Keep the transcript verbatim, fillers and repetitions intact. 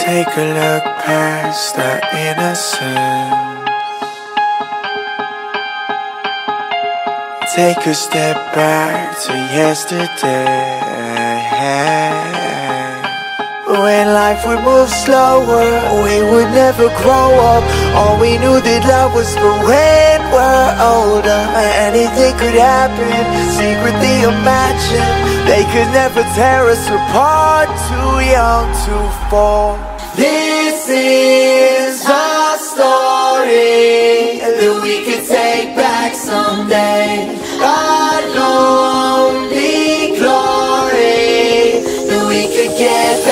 Take a look past our innocence. Take a step back to yesterday. When life would move slower, we would never grow up. All we knew that love was for when we're older. Anything could happen, secretly imagine. They could never tear us apart, too young to fall. This is our story that we could take back someday. God only glory that we could get back.